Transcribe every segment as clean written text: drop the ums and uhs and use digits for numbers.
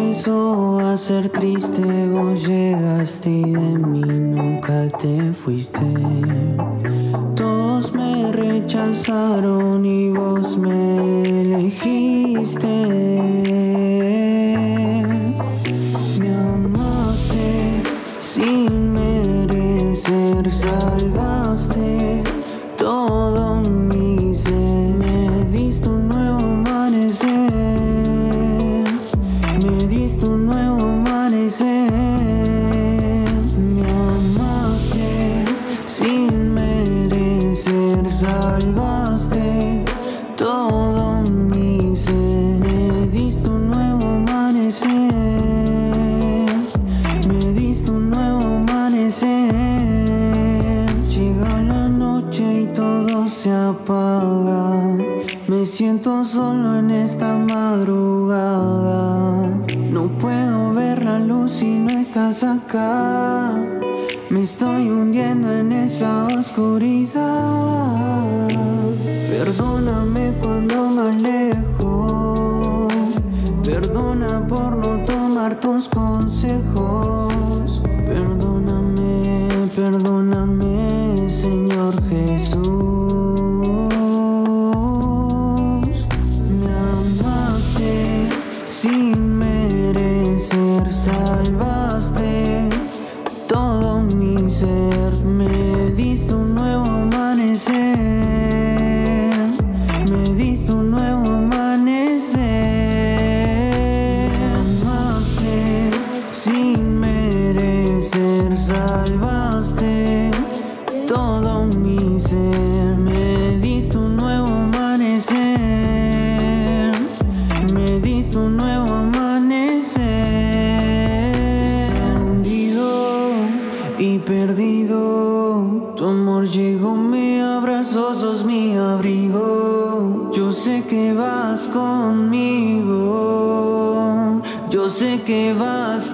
empezó a ser triste, vos llegaste y de mí nunca te fuiste. Todos me rechazaron y vos me elegiste. Me amaste sin merecer, salvaste todo mi ser. Me diste un nuevo amanecer, me diste un nuevo amanecer. Me amaste sin merecer, salvaste todo mi ser. Me diste un nuevo amanecer, me diste un nuevo amanecer. Llega la noche y todo se apaga. Me siento solo en esta madrugada. No puedo ver la luz si no estás acá. Me estoy hundiendo en esa oscuridad. Perdóname cuando me alejo. Perdona por no tomar tus consejos. Perdóname, perdóname, Señor Jesús. Me amaste sin merecer, salvaste todo mi ser. Me diste un nuevo amanecer, me diste un nuevo amanecer. Me amaste sin merecer, salvaste todo mi ser. Me diste un nuevo amanecer, me diste un nuevo amanecer. Hundido y perdido, tu amor llegó, me abrazó, sos mi abrigo. Yo sé que vas conmigo, yo sé que vas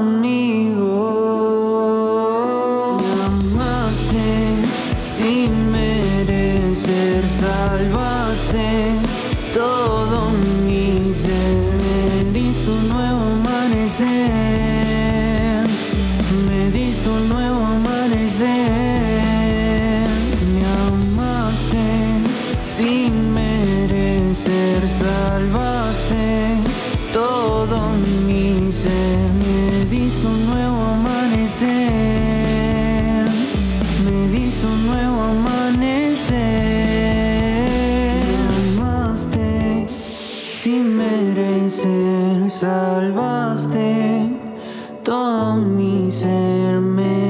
conmigo. Me amaste sin merecer, salvaste todo mi ser. Me diste un nuevo amanecer, me diste un nuevo amanecer. Me amaste sin merecer, salvaste todo mi ser. Me diste un nuevo amanecer, me diste un nuevo amanecer. Me amaste sin merecer, salvaste todo mi ser. Me